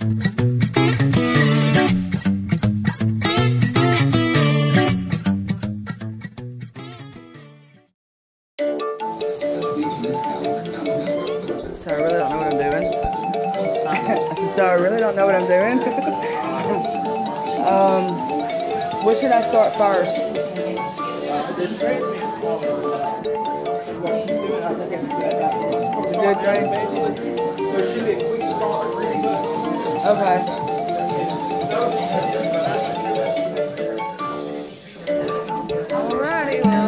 So I really don't know what I'm doing. So I really don't know what I'm doing. What should I start first? Good drink? Okay. Alrighty, well.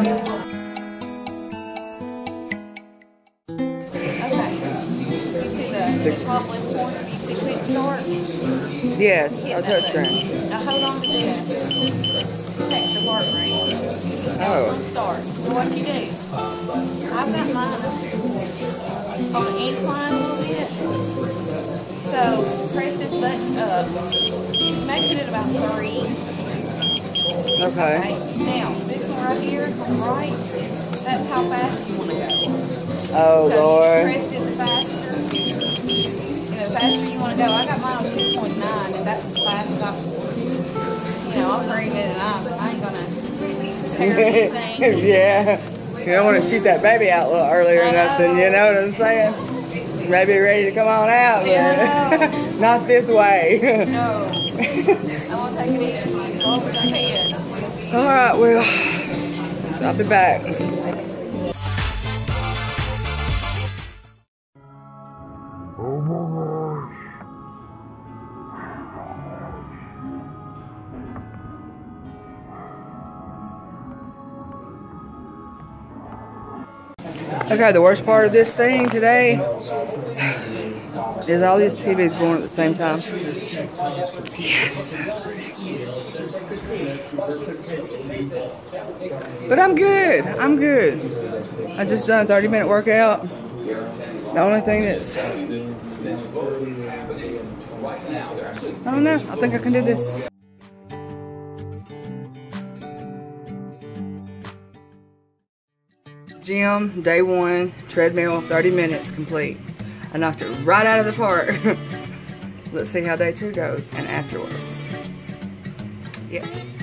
Yes, a touchscreen. Now hold on to this. Text your heart rate. Oh. Start. So what you do? I've got mine on the incline a little bit. So press this button up. It's making it about 3. Okay. Now this one right here on the right. That's how fast you want to go. Oh so Lord. You press this faster. The faster you want to go. I got mine on 2.9, and that's as fast as I'm bringing it, and I ain't gonna tear anything. Yeah. You don't want to shoot that baby out a little earlier or nothing, you know what I'm saying? Maybe ready to come on out, but not this way. No. I want to take it easy as long as I can. Alright, well, I'll be back. Okay, the worst part of this thing today is all these TVs going at the same time. Yes. But I'm good. I'm good. I just done a 30-minute workout. The only thing that's... I don't know. I think I can do this. Gym, day 1, treadmill, 30 minutes complete. I knocked it right out of the park. Let's see how day 2 goes and afterwards. Yeah.